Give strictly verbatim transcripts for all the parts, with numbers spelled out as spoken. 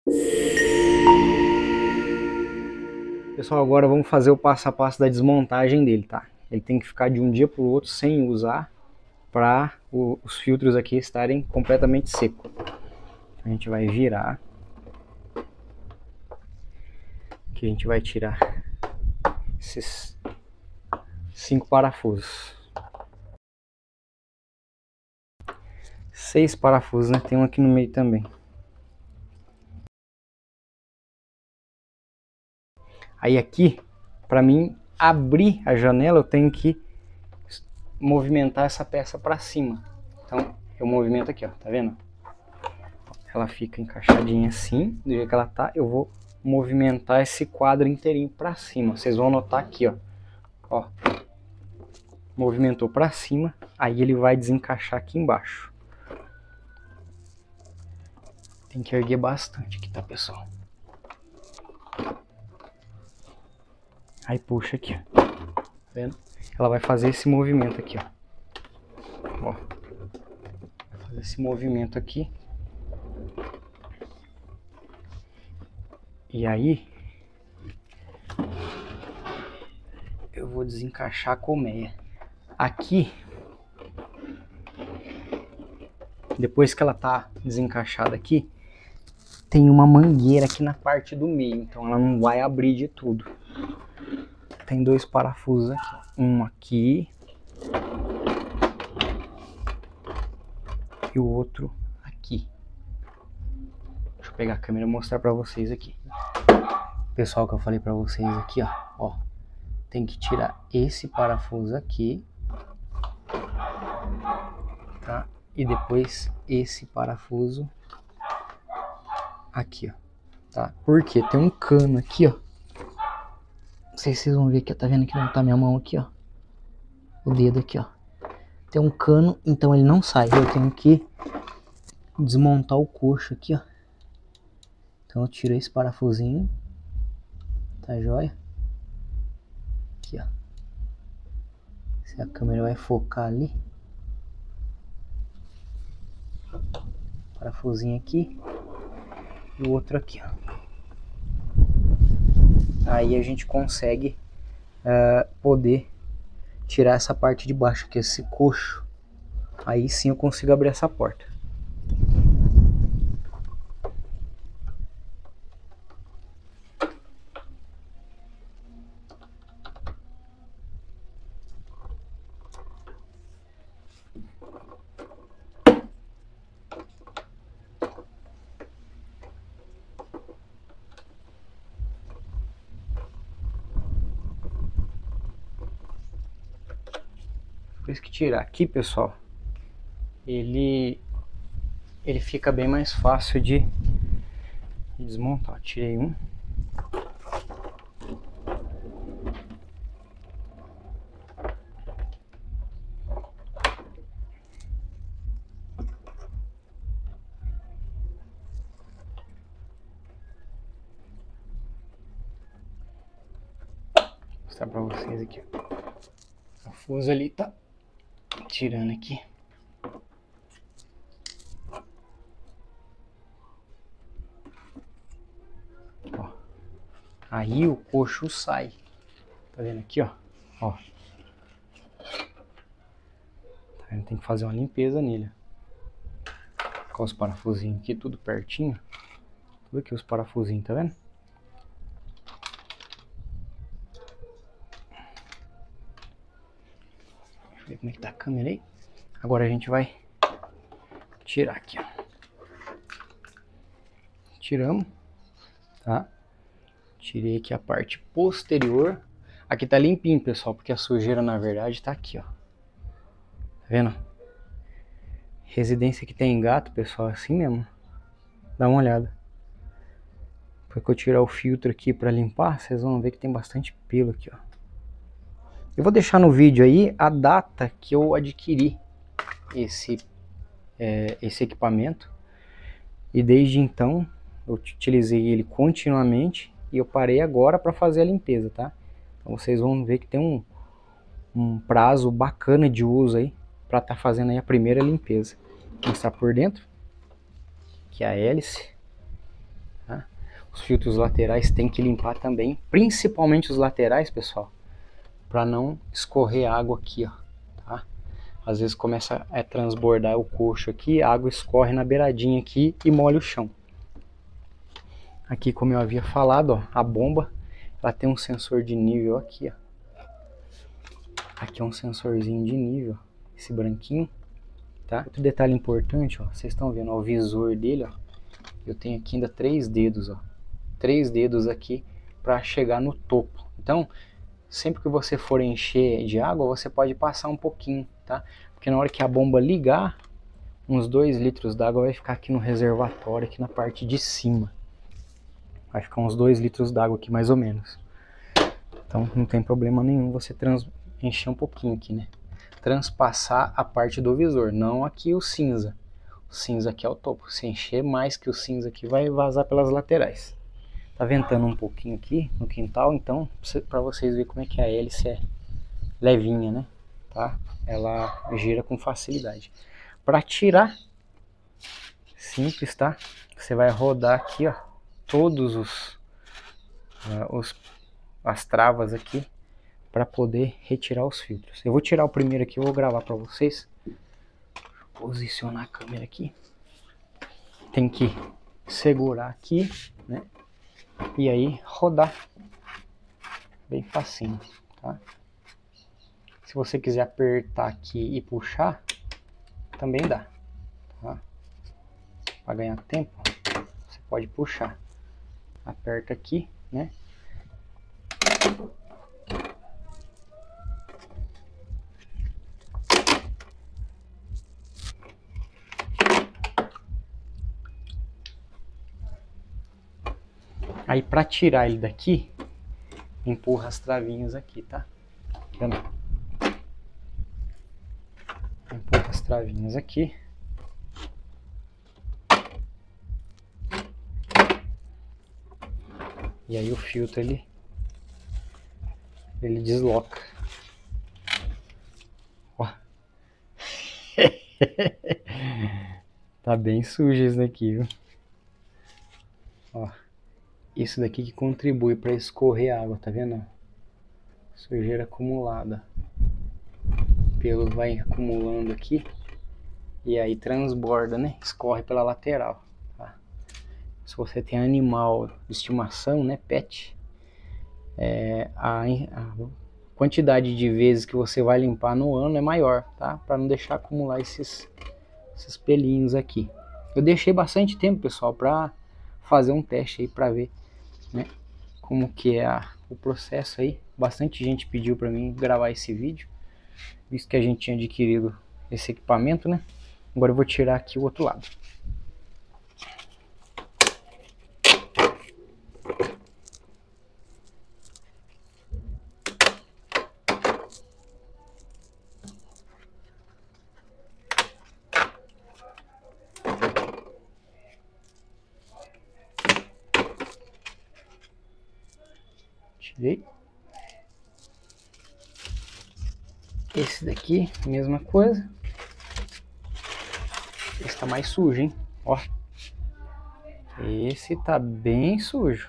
Pessoal, agora vamos fazer o passo a passo da desmontagem dele, tá? Ele tem que ficar de um dia para o outro sem usar para os filtros aqui estarem completamente secos. A gente vai virar. Aqui a gente vai tirar esses cinco parafusos. Seis parafusos, né? Tem um aqui no meio também. Aí aqui, para mim abrir a janela, eu tenho que movimentar essa peça para cima. Então eu movimento aqui, ó, tá vendo? Ela fica encaixadinha assim, do jeito que ela tá. Eu vou movimentar esse quadro inteirinho para cima. Vocês vão notar aqui, ó. Ó. Movimentou para cima, aí ele vai desencaixar aqui embaixo. Tem que erguer bastante aqui, tá, pessoal? Aí puxa aqui, ó. Tá vendo? Ela vai fazer esse movimento aqui, ó. Ó. Vai fazer esse movimento aqui. E aí eu vou desencaixar a colmeia. Aqui, depois que ela tá desencaixada aqui, tem uma mangueira aqui na parte do meio, então ela não vai abrir de tudo. Tem dois parafusos aqui, um aqui e o outro aqui. Deixa eu pegar a câmera e mostrar pra vocês aqui. Pessoal, que eu falei pra vocês aqui, ó, ó, tem que tirar esse parafuso aqui, tá? E depois esse parafuso aqui, ó, tá? Porque tem um cano aqui, ó. Não sei se vocês vão ver aqui, tá vendo que não tá minha mão aqui, ó. O dedo aqui, ó. Tem um cano, então ele não sai. Eu tenho que desmontar o coxo aqui, ó. Então eu tiro esse parafusinho. Tá joia? Aqui, ó. Se a câmera vai focar ali. Parafusinho aqui. E o outro aqui, ó. Aí a gente consegue uh, poder tirar essa parte de baixo, que é esse coxo. Aí sim eu consigo abrir essa porta. Depois que tirar aqui, pessoal, ele ele fica bem mais fácil de, de desmontar. Tirei um. Vou mostrar pra vocês aqui, ó. O parafuso ali tá tirando aqui. Ó. Aí o coxo sai. Tá vendo aqui, ó? Ó. Tá vendo? Tem que fazer uma limpeza nele. Com os parafusinhos aqui, tudo pertinho. Tudo aqui os parafusinhos, tá vendo? Deixa eu ver como é que tá a câmera aí. Agora a gente vai tirar aqui, ó. Tiramos, tá? Tirei aqui a parte posterior. Aqui tá limpinho, pessoal, porque a sujeira na verdade tá aqui, ó. Tá vendo? Residência que tem gato, pessoal, é assim mesmo. Dá uma olhada. Depois que eu tirar o filtro aqui pra limpar, vocês vão ver que tem bastante pelo aqui, ó. Eu vou deixar no vídeo aí a data que eu adquiri esse, é, esse equipamento. E desde então eu utilizei ele continuamente e eu parei agora para fazer a limpeza, tá? Então vocês vão ver que tem um, um prazo bacana de uso aí para estar tá fazendo aí a primeira limpeza. Vou mostrar por dentro, que é a hélice, tá? os filtros laterais tem que limpar também, principalmente os laterais, pessoal, para não escorrer água aqui, ó, tá? Às vezes começa a transbordar o coxo aqui, a água escorre na beiradinha aqui e molha o chão. Aqui, como eu havia falado, ó, a bomba, ela tem um sensor de nível aqui, ó. Aqui é um sensorzinho de nível, esse branquinho, tá? Outro detalhe importante, ó, vocês estão vendo ó, o visor dele, ó. Eu tenho aqui ainda três dedos, ó, três dedos aqui para chegar no topo. Então, sempre que você for encher de água, você pode passar um pouquinho, tá? Porque na hora que a bomba ligar, uns dois litros d'água vai ficar aqui no reservatório, aqui na parte de cima. Vai ficar uns dois litros d'água aqui mais ou menos. Então não tem problema nenhum você trans... encher um pouquinho aqui, né? Transpassar a parte do visor, não aqui o cinza. O cinza aqui é o topo. Se encher mais que o cinza aqui, vai vazar pelas laterais. Tá ventando um pouquinho aqui no quintal, então para vocês verem como é que a hélice é levinha, né? Tá? Ela gira com facilidade. Para tirar, simples, tá? Você vai rodar aqui, ó, todos os, uh, os as travas aqui para poder retirar os filtros. Eu vou tirar o primeiro aqui, eu vou gravar para vocês. Posicionar a câmera aqui. Tem que segurar aqui, né? E aí rodar. Bem facinho, tá? Se você quiser apertar aqui e puxar, também dá, tá? Para ganhar tempo, você pode puxar. Aperta aqui, né? Aí para tirar ele daqui, empurra as travinhas aqui, tá? Vendo? Empurra as travinhas aqui. E aí o filtro ele ele desloca. Ó. Tá bem sujo isso daqui, viu? Ó. Isso daqui que contribui para escorrer água, tá vendo? Sujeira acumulada. O pelo vai acumulando aqui e aí transborda, né? Escorre pela lateral. Tá? Se você tem animal de estimação, né? Pet, é, a, a quantidade de vezes que você vai limpar no ano é maior, tá? Para não deixar acumular esses, esses pelinhos aqui. Eu deixei bastante tempo, pessoal, para fazer um teste aí para ver, né, como que é a, o processo aí. Bastante gente pediu para mim gravar esse vídeo, visto que a gente tinha adquirido esse equipamento, né? Agora eu vou tirar aqui o outro lado. Tirei. Esse daqui, mesma coisa. Esse tá mais sujo, hein? Ó. Esse tá bem sujo.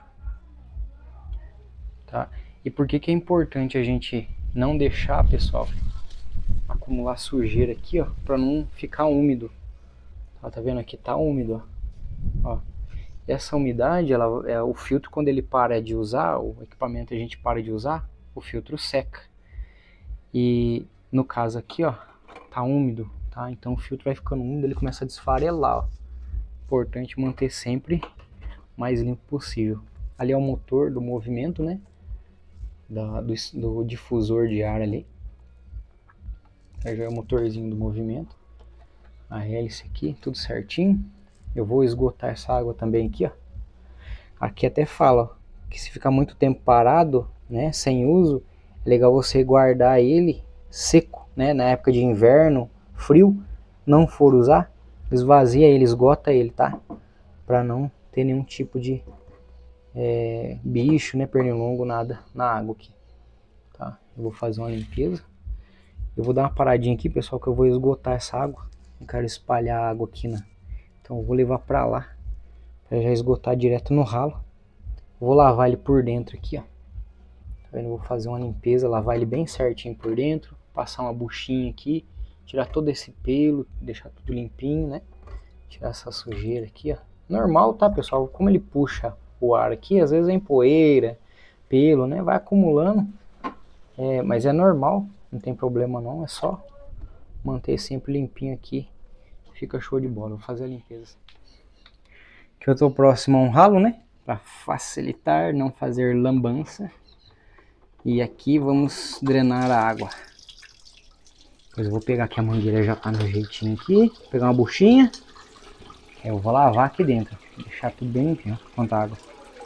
Tá? E por que que é importante a gente não deixar, pessoal, acumular sujeira aqui, ó, para não ficar úmido. Tá, tá vendo aqui? Tá úmido, ó. Ó. Essa umidade, ela é o filtro, quando ele para de usar, o equipamento a gente para de usar, o filtro seca. E no caso aqui, ó, tá úmido, tá? Então o filtro vai ficando úmido, ele começa a desfarelar, ó. Importante manter sempre o mais limpo possível. Ali é o motor do movimento, né? Da, do, do difusor de ar ali. Aí já é o motorzinho do movimento. A hélice aqui, tudo certinho. Eu vou esgotar essa água também aqui, ó. Aqui até fala, ó, que se ficar muito tempo parado, né, sem uso, é legal você guardar ele seco, né, na época de inverno, frio, não for usar, esvazia ele, esgota ele, tá? Pra não ter nenhum tipo de é, bicho, né, pernilongo, nada na água aqui, tá? Eu vou fazer uma limpeza. Eu vou dar uma paradinha aqui, pessoal, que eu vou esgotar essa água. Eu quero espalhar a água aqui, né? Então eu vou levar pra lá, pra já esgotar direto no ralo. Vou lavar ele por dentro aqui, ó. Tá vendo? Vou fazer uma limpeza, lavar ele bem certinho por dentro, passar uma buchinha aqui, tirar todo esse pelo, deixar tudo limpinho, né? Tirar essa sujeira aqui, ó. Normal, tá, pessoal? Como ele puxa o ar aqui, às vezes vem poeira, pelo, né? Vai acumulando, é, mas é normal, não tem problema não, é só manter sempre limpinho aqui, fica show de bola. Vou fazer a limpeza. Aqui eu tô próximo a um ralo, né? Para facilitar, não fazer lambança. E aqui vamos drenar a água. Depois eu vou pegar aqui a mangueira, já tá no jeitinho aqui. Vou pegar uma buchinha. Eu vou lavar aqui dentro. Deixar tudo bem limpinho, ó, quanta água.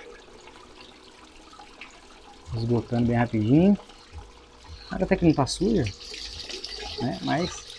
Esgotando bem rapidinho. A água até que não tá suja, né? Mas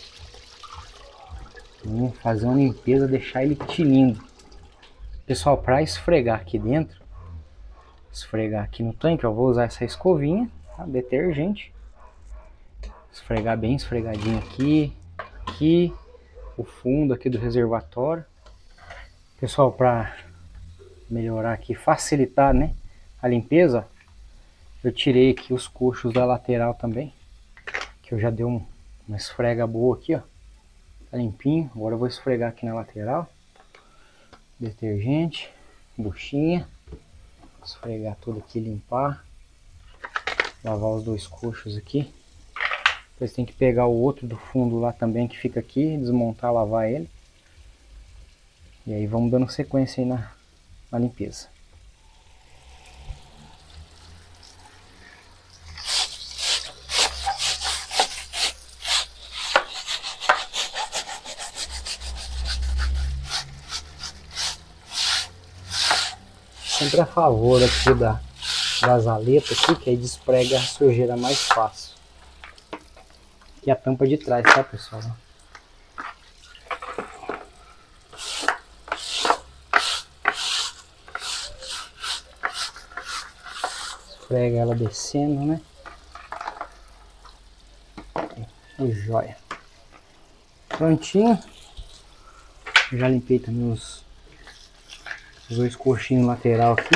vamos fazer uma limpeza, deixar ele tinindo. Pessoal, para esfregar aqui dentro, esfregar aqui no tanque, eu vou usar essa escovinha, tá? Detergente. Esfregar bem esfregadinho aqui, aqui, o fundo aqui do reservatório. Pessoal, para melhorar aqui, facilitar, né, a limpeza, eu tirei aqui os coxos da lateral também, que eu já dei um, uma esfrega boa aqui, ó. Tá limpinho. Agora eu vou esfregar aqui na lateral. Detergente, buchinha, esfregar tudo aqui, limpar, lavar os dois coxos aqui. Depois tem que pegar o outro do fundo lá também que fica aqui, desmontar, lavar ele. E aí vamos dando sequência aí na, na limpeza. Sempre a favor aqui da, das aletas aqui, que aí desprega a sujeira mais fácil. Aqui a tampa de trás, tá, pessoal? Esfrega ela descendo, né? E joia. Prontinho. Já limpei também os, os dois coxinhos lateral aqui.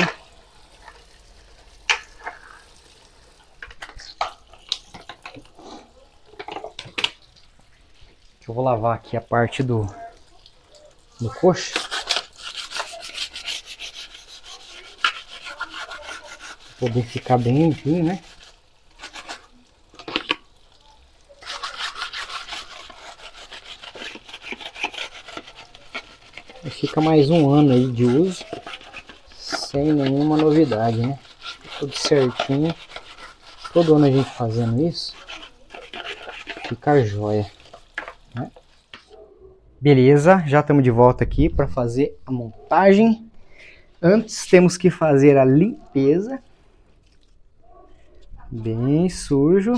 Eu vou lavar aqui a parte do, do coxo. Pra poder ficar bem limpinho, né? E fica mais um ano aí de uso, sem nenhuma novidade, né? Tudo certinho. Todo ano a gente fazendo isso, fica jóia. Beleza, já estamos de volta aqui para fazer a montagem. Antes temos que fazer a limpeza. Bem sujo.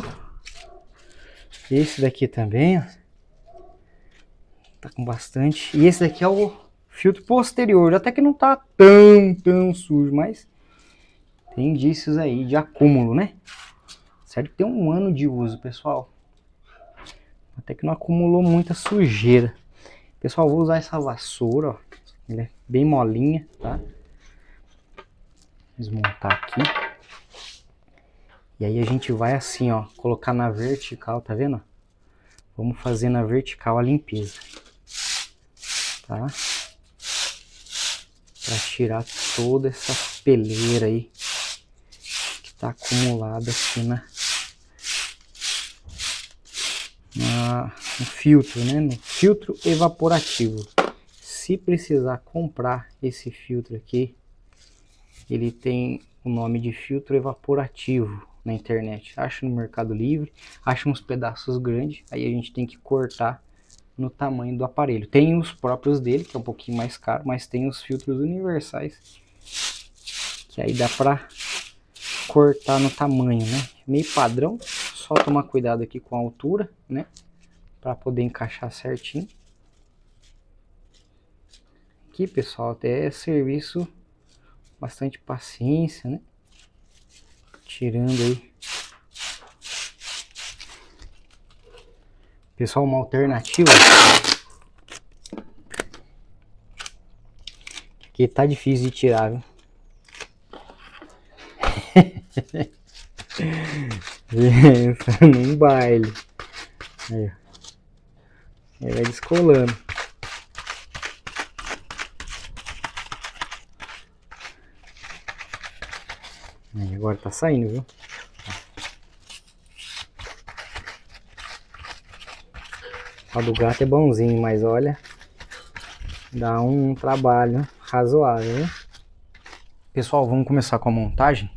Esse daqui também, ó. Tá com bastante. E esse daqui é o filtro posterior. Até que não tá tão, tão sujo, mas tem indícios aí de acúmulo, né? Certo que tem um ano de uso, pessoal. Até que não acumulou muita sujeira. Pessoal, vou usar essa vassoura, ó. Ela é bem molinha, tá? Desmontar aqui. E aí a gente vai assim, ó, colocar na vertical, tá vendo? Vamos fazer na vertical a limpeza, tá? Pra tirar toda essa peleira aí que tá acumulada aqui na, na no filtro, né? No filtro evaporativo. Se precisar comprar esse filtro aqui, ele tem o nome de filtro evaporativo na internet. Acha no Mercado Livre, acha uns pedaços grandes, aí a gente tem que cortar no tamanho do aparelho. Tem os próprios dele, que é um pouquinho mais caro, mas tem os filtros universais, que aí dá pra cortar no tamanho, né? Meio padrão, só tomar cuidado aqui com a altura, né? Pra poder encaixar certinho. Aqui, pessoal, até é serviço bastante paciência, né? Tirando aí. Pessoal, uma alternativa. Aqui tá difícil de tirar, viu? Pensa num baile. Aí, ó. Ele vai descolando. Aí, agora tá saindo, viu? O do gato é bonzinho, mas olha, dá um trabalho razoável, hein? Pessoal, vamos começar com a montagem.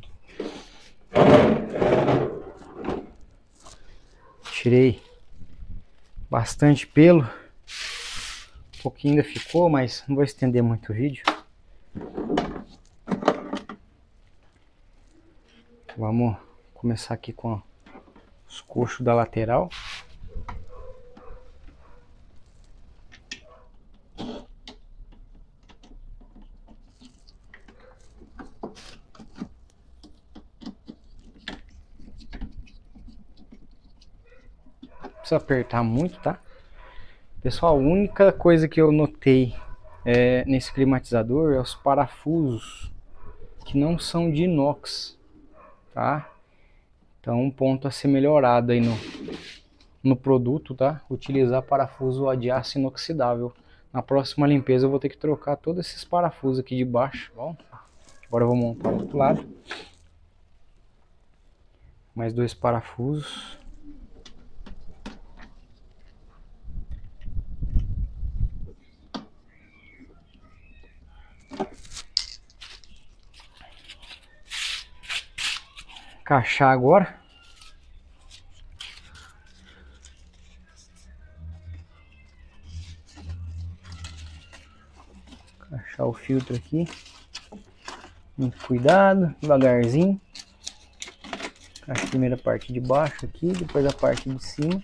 Tirei bastante pelo. Um pouquinho ainda ficou, mas não vou estender muito o vídeo. Vamos começar aqui com os coxos da lateral. Não precisa apertar muito, tá? Pessoal, a única coisa que eu notei é, nesse climatizador é os parafusos que não são de inox, tá? Então um ponto a ser melhorado aí no, no produto, tá? Utilizar parafuso de aço inoxidável. Na próxima limpeza eu vou ter que trocar todos esses parafusos aqui de baixo. Bom, agora eu vou montar o outro lado. Mais dois parafusos. Encaixar agora. Encaixar o filtro aqui. Muito cuidado, devagarzinho. Encaixa a primeira parte de baixo aqui, depois a parte de cima.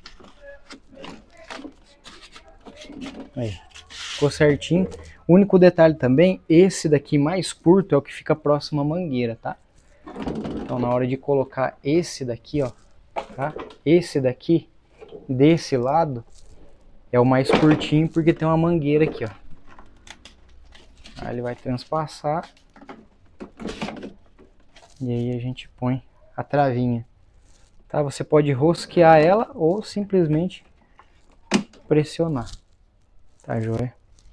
Aí, ficou certinho. O único detalhe também, esse daqui mais curto é o que fica próximo à mangueira, tá? Então na hora de colocar esse daqui, ó, tá? Esse daqui, desse lado, é o mais curtinho porque tem uma mangueira aqui, ó. Aí ele vai transpassar. E aí a gente põe a travinha, tá? Você pode rosquear ela ou simplesmente pressionar, tá joia?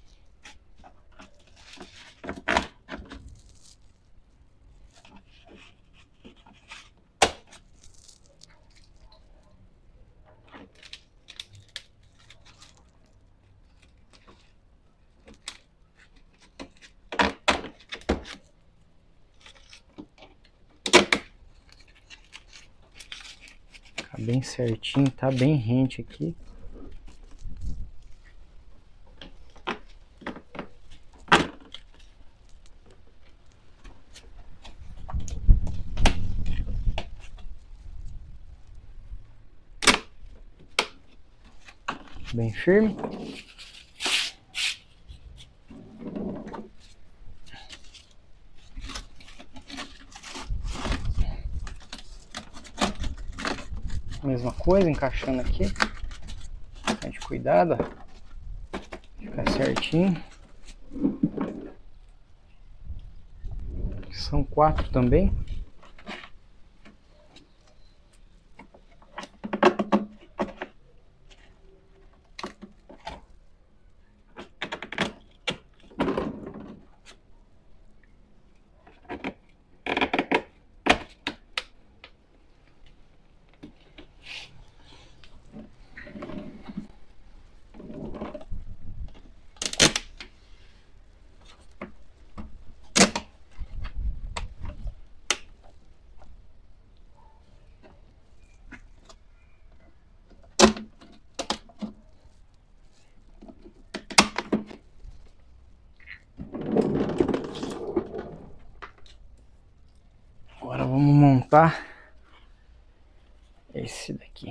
Tá bem certinho, tá bem rente aqui. Bem firme. Mesma coisa, encaixando aqui. Bastante cuidado, ó. Fica certinho. São quatro também. Agora vamos montar esse daqui.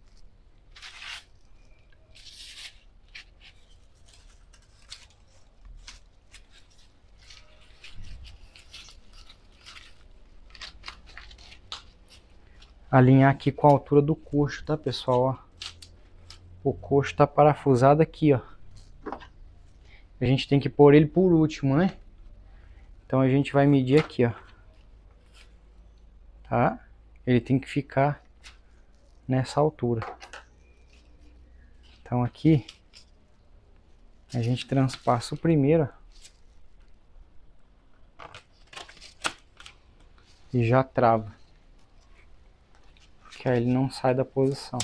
Alinhar aqui com a altura do coxo, tá, pessoal? Ó, o coxo tá parafusado aqui, ó. A gente tem que pôr ele por último, né? Então a gente vai medir aqui, ó. tá? Ele tem que ficar nessa altura. Então aqui a gente transpassa o primeiro e já trava, porque aí ele não sai da posição.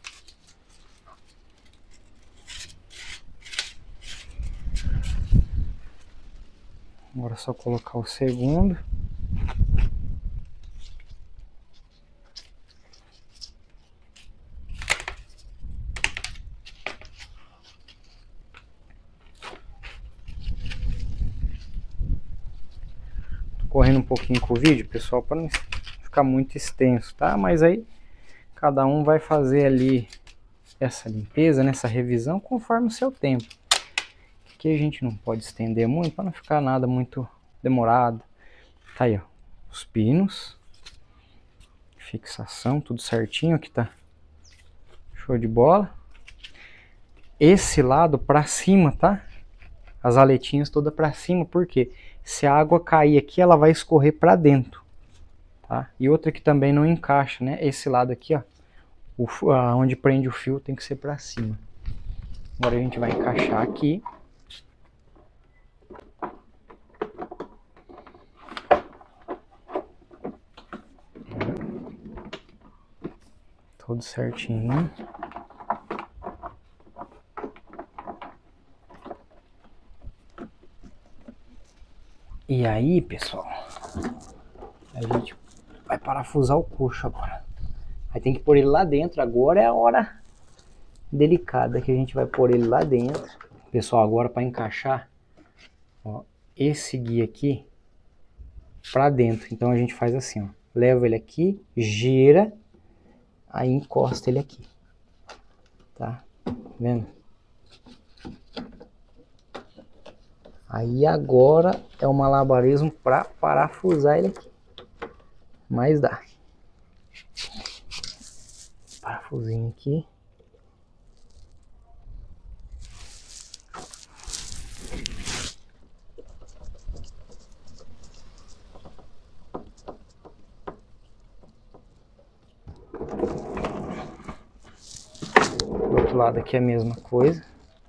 Agora é só colocar o segundo. Correndo um pouquinho com o vídeo, pessoal, para não ficar muito extenso, tá? Mas aí cada um vai fazer ali essa limpeza, nessa revisão, conforme o seu tempo. Aqui a gente não pode estender muito para não ficar nada muito demorado. Tá aí, ó, os pinos, fixação, tudo certinho, aqui tá show de bola. Esse lado para cima, tá? As aletinhas todas para cima, porque se a água cair aqui, ela vai escorrer para dentro, tá? E outra que também não encaixa, né? Esse lado aqui, ó, o, a, onde prende o fio tem que ser para cima. Agora a gente vai encaixar aqui. Tudo certinho. E aí, pessoal, a gente vai parafusar o coxo agora. Aí tem que pôr ele lá dentro. Agora é a hora delicada que a gente vai pôr ele lá dentro. Pessoal, agora para encaixar, ó, esse guia aqui para dentro. Então a gente faz assim, ó, leva ele aqui, gira, aí encosta ele aqui, tá? Vendo? Aí agora é o malabarismo para parafusar ele aqui. Mas dá. Parafusinho aqui. Do outro lado aqui é a mesma coisa.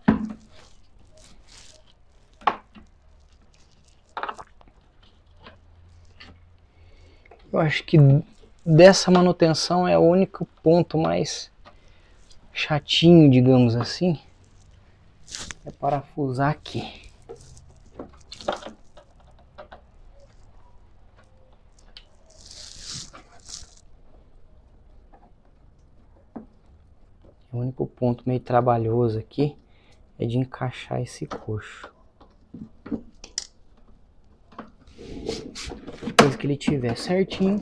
Eu acho que dessa manutenção é o único ponto mais chatinho, digamos assim, é parafusar aqui. O único ponto meio trabalhoso aqui é de encaixar esse coxo. Depois que ele tiver certinho,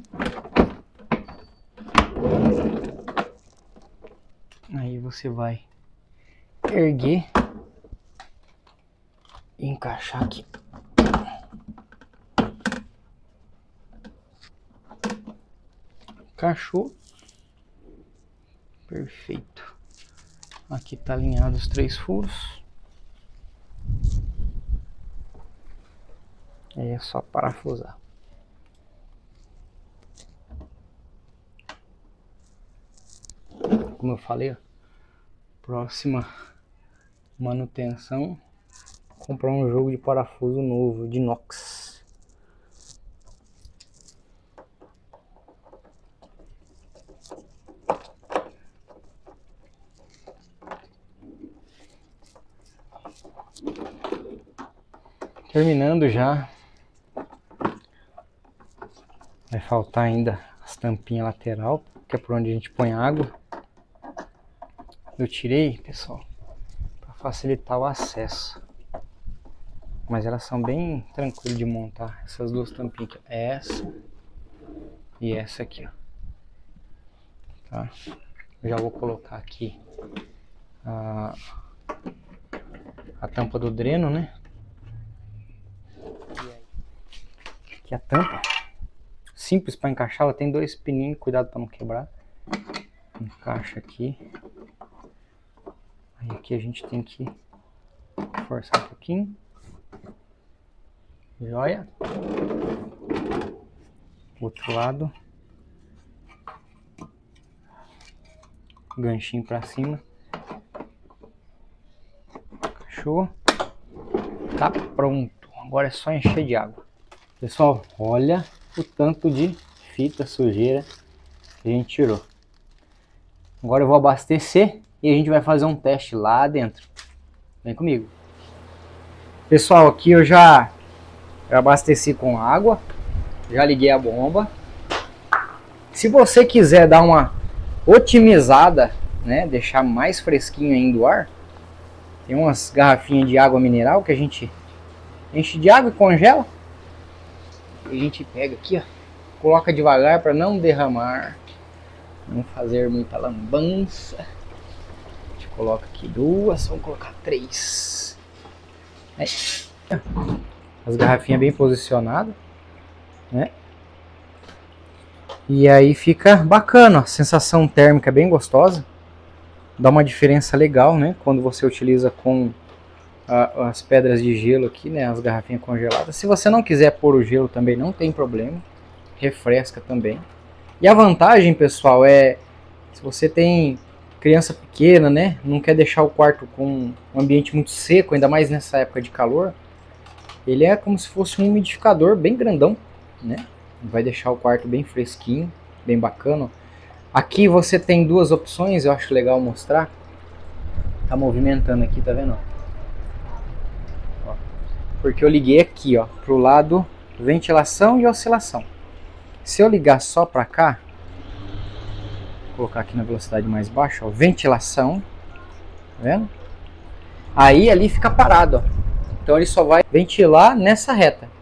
aí você vai erguer e encaixar aqui. Encaixou. Perfeito. Aqui tá alinhado os três furos. Aí é só parafusar. Como eu falei, ó, próxima manutenção, comprar um jogo de parafuso novo, de inox. Terminando já. Vai faltar ainda as tampinhas lateral, que é por onde a gente põe água. Eu tirei, pessoal, para facilitar o acesso. Mas elas são bem tranquilas de montar, essas duas tampinhas aqui. Essa e essa aqui, ó. Tá? Eu já vou colocar aqui a, a tampa do dreno, né? Aqui a tampa. Simples para encaixar, ela tem dois pininhos, cuidado para não quebrar. Encaixa aqui. Aí aqui a gente tem que forçar um pouquinho. Joia. Outro lado. Ganchinho pra cima. Show. Tá pronto. Agora é só encher de água. Pessoal, olha o tanto de fita sujeira que a gente tirou. Agora eu vou abastecer e a gente vai fazer um teste lá dentro. Vem comigo. Pessoal, aqui eu já eu abasteci com água. Já liguei a bomba. Se você quiser dar uma otimizada, né, deixar mais fresquinho ainda o ar, tem umas garrafinhas de água mineral que a gente enche de água e congela. A gente pega aqui, ó, coloca devagar para não derramar, não fazer muita lambança. A gente coloca aqui duas, vamos colocar três. Aí. As garrafinhas bem posicionadas, né? E aí fica bacana, a sensação térmica é bem gostosa. Dá uma diferença legal, né? Quando você utiliza com a, as pedras de gelo aqui, né? As garrafinhas congeladas. Se você não quiser pôr o gelo também, não tem problema. Refresca também. E a vantagem, pessoal, é... Se você tem criança pequena, né? Não quer deixar o quarto com um ambiente muito seco, ainda mais nessa época de calor. Ele é como se fosse um umidificador bem grandão, né? Vai deixar o quarto bem fresquinho, bem bacana. Aqui você tem duas opções, eu acho legal mostrar. Tá movimentando aqui, tá vendo? Ó, porque eu liguei aqui, ó, pro lado ventilação e oscilação. Se eu ligar só pra cá, vou colocar aqui na velocidade mais baixa, ó, ventilação, tá vendo? Aí ali fica parado, ó. Então ele só vai ventilar nessa reta.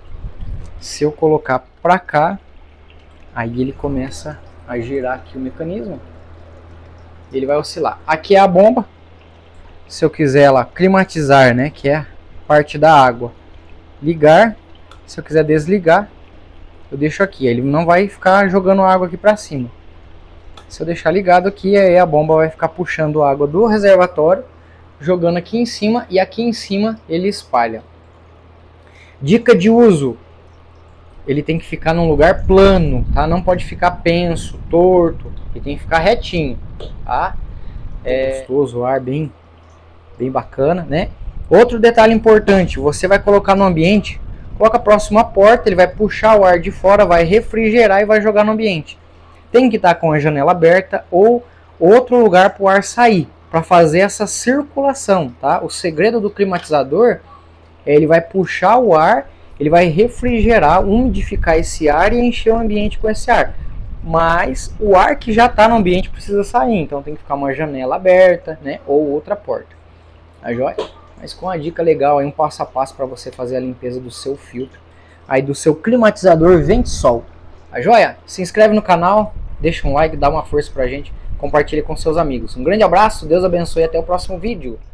Se eu colocar para cá, aí ele começa a girar aqui o mecanismo. Ele vai oscilar. Aqui é a bomba. Se eu quiser ela climatizar, né, que é a parte da água, ligar. Se eu quiser desligar, eu deixo aqui. Ele não vai ficar jogando água aqui para cima. Se eu deixar ligado aqui, aí a bomba vai ficar puxando água do reservatório, jogando aqui em cima, e aqui em cima ele espalha. Dica de uso: ele tem que ficar num lugar plano, tá? Não pode ficar penso, torto, ele tem que ficar retinho, tá? É gostoso, o ar bem, bem bacana, né? Outro detalhe importante: você vai colocar no ambiente, coloca próximo à porta, ele vai puxar o ar de fora, vai refrigerar e vai jogar no ambiente. Tem que estar com a janela aberta ou outro lugar para o ar sair, para fazer essa circulação, tá? O segredo do climatizador é ele vai puxar o ar, ele vai refrigerar, umidificar esse ar e encher o ambiente com esse ar. Mas o ar que já está no ambiente precisa sair, então tem que ficar uma janela aberta, né? Ou outra porta. Tá joia? Mas com a dica legal aí, um passo a passo para você fazer a limpeza do seu filtro, aí do seu climatizador Ventisol. Tá joia? Se inscreve no canal, deixa um like, dá uma força pra gente, compartilhe com seus amigos. Um grande abraço, Deus abençoe e até o próximo vídeo.